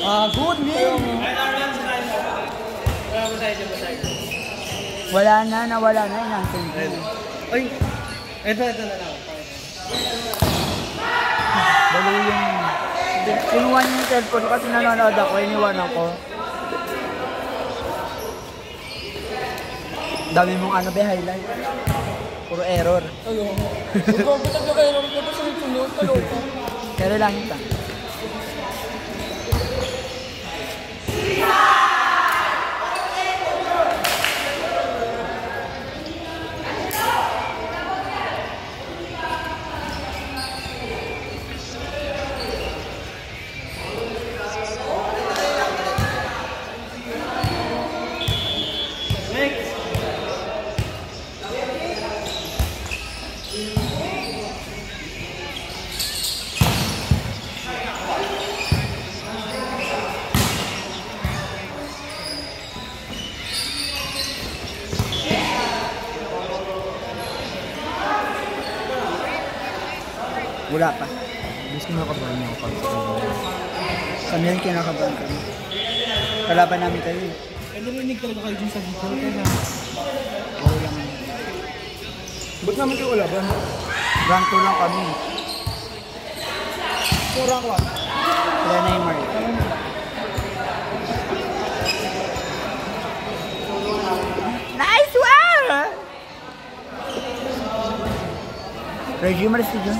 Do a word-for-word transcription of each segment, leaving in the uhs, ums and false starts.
Ah, good man. Wala na, nawala na yun ang send. Ay, ito, ito na lang. Dali yung... Kinuha niyo yung cellphone ko kasi nanonood ako, iniwan ako. Dami mong ano ba, highlight. Puro error. Ayun. Magpapatag yung error ko ito sa sunod. Kaloko. Kaya lang ito. Wala pa. Gusto mo nakabahan niya ako sa Kami yung kinakabahan kami. Kalaban namin kayo eh. Kaya narinig talaga kayo dun sa dito. Kaya Oo lang. ba't naman kayo kalaban? Rank two lang kami. So, rank one? Kaya Neymar. Nice one! Reggie Marcy dyan.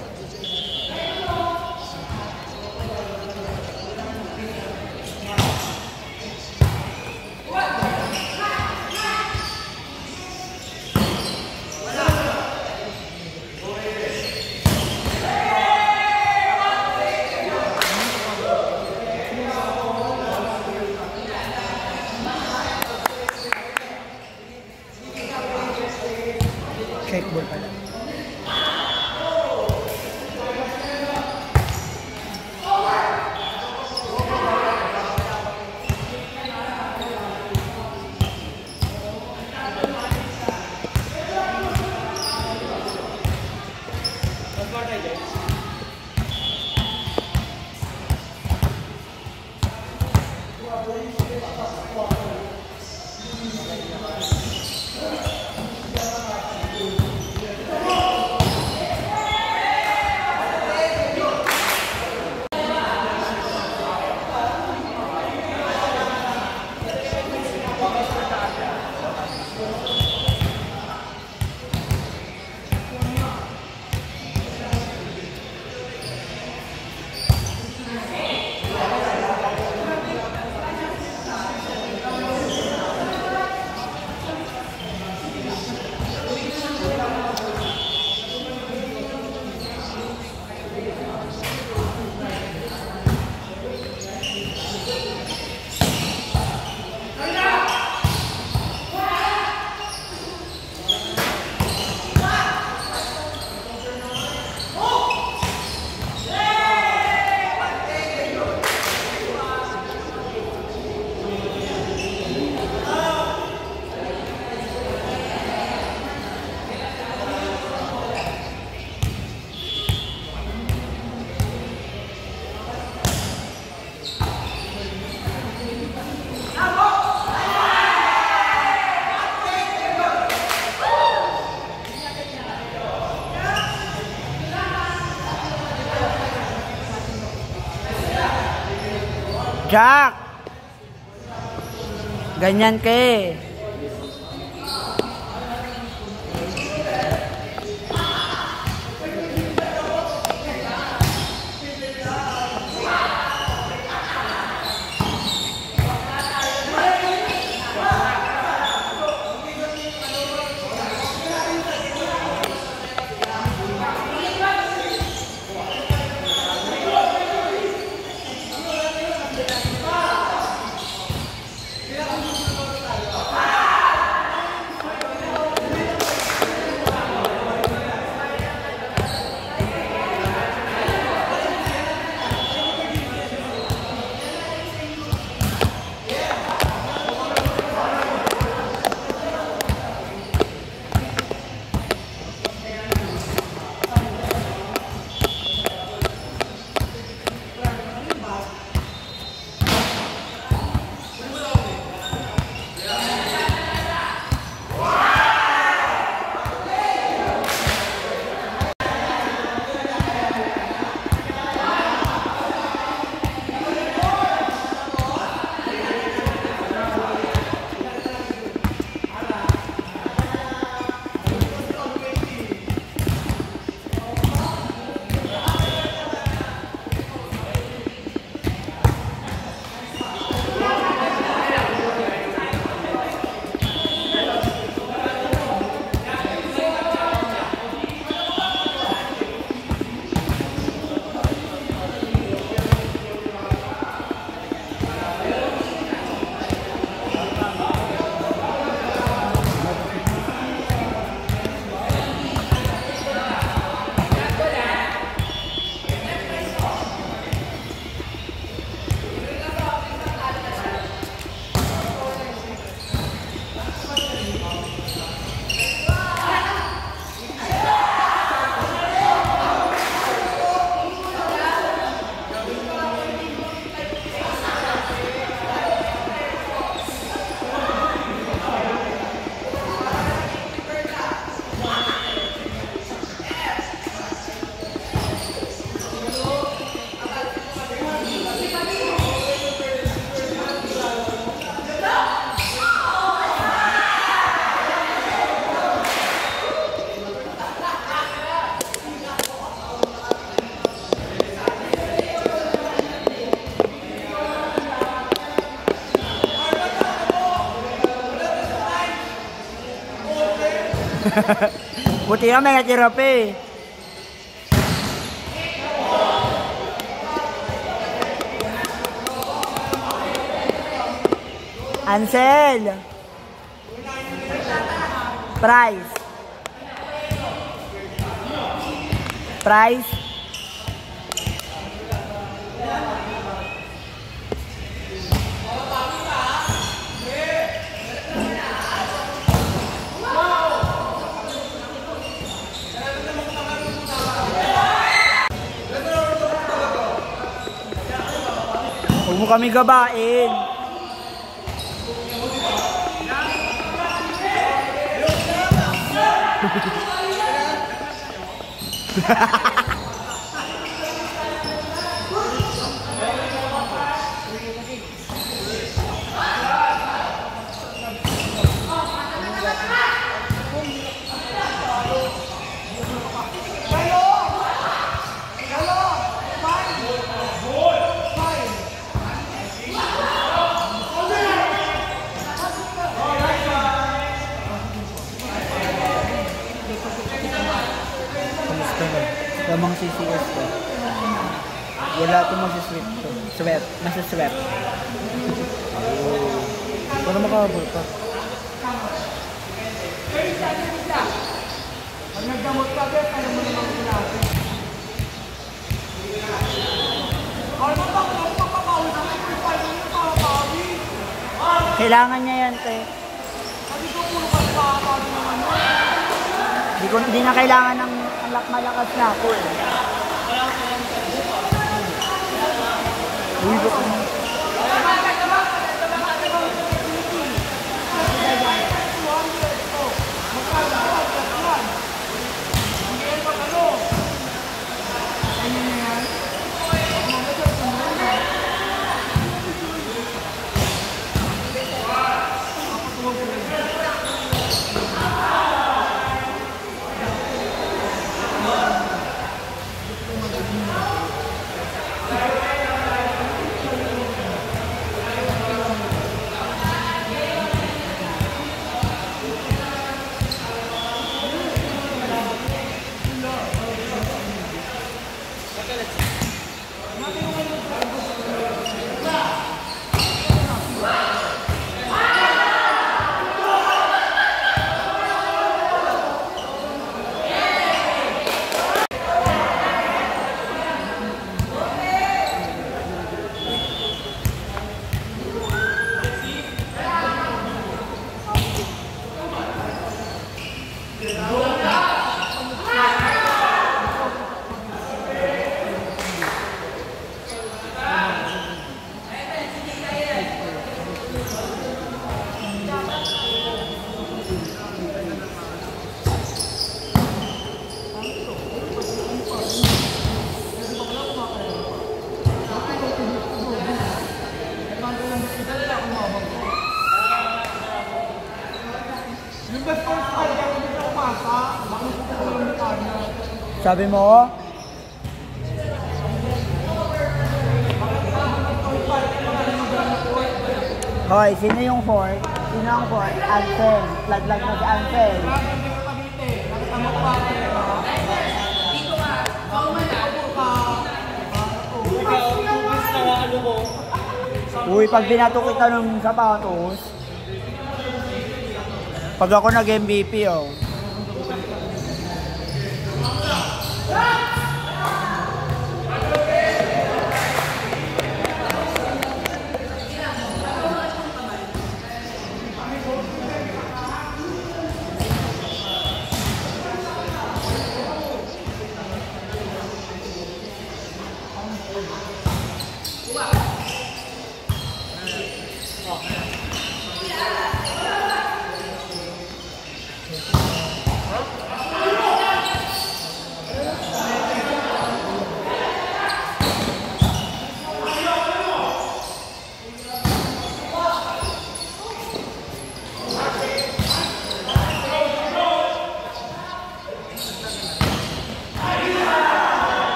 Checkball pala. Jack! Ganyan ka eh. Buti na may natira pa eh. Ansel! Price! Price! Huwag mo kami gabain. Lamang C C S ko. Wala ito masisweat to. Sweat. Masisweat. Oh. Para makakabol pa. Pag nagdamot ka, bet, alam mo naman sila. Kailangan niya yan, te. Hindi ko hindi na kailangan ng alak malakas na ako eh. Uy, baka mo. Sabi mo? Hoy, sino yung fourth? Sino ang fourth? Ansel. Laglag mo si Ansel. Uy, pag binato kita ng sapatos, pag ako nag-M V P, oh.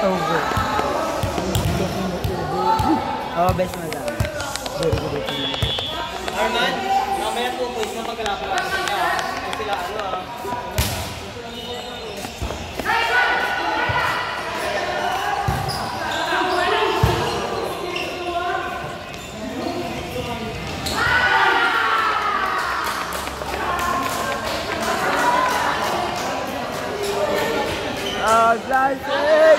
October. Oh, best madam. Very good. Arman, mamaya po po isang magkalaban natin sila. Kung sila ano ah. Ah, classic!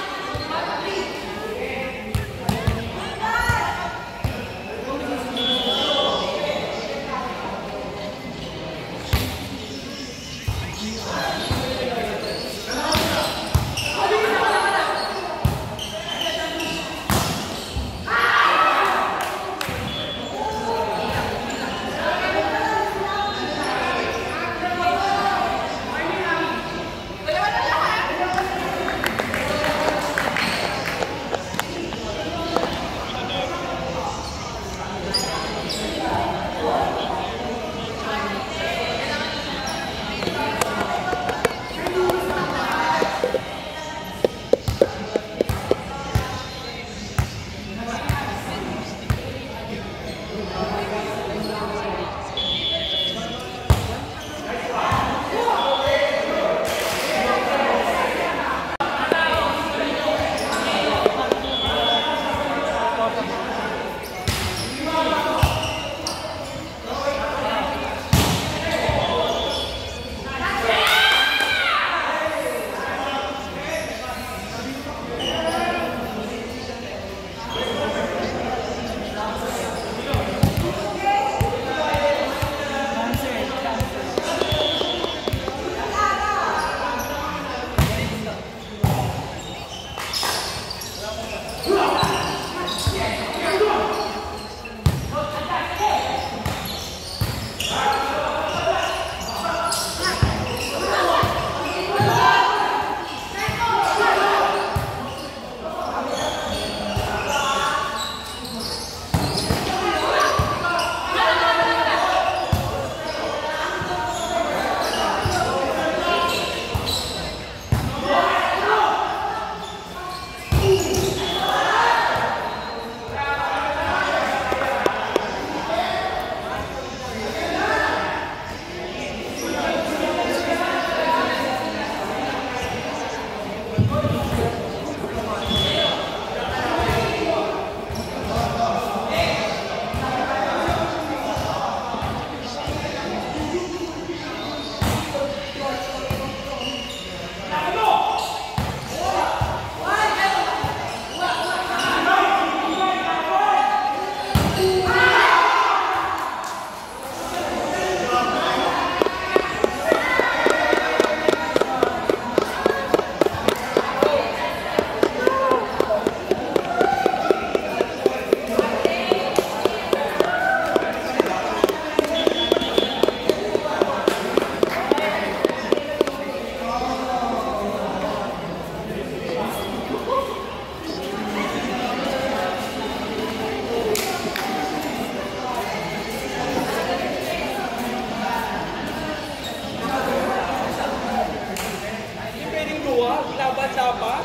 Laban-laban?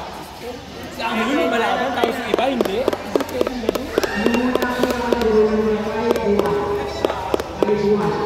Sa amin yung malaban, tapos yung iba hindi. Pwede ba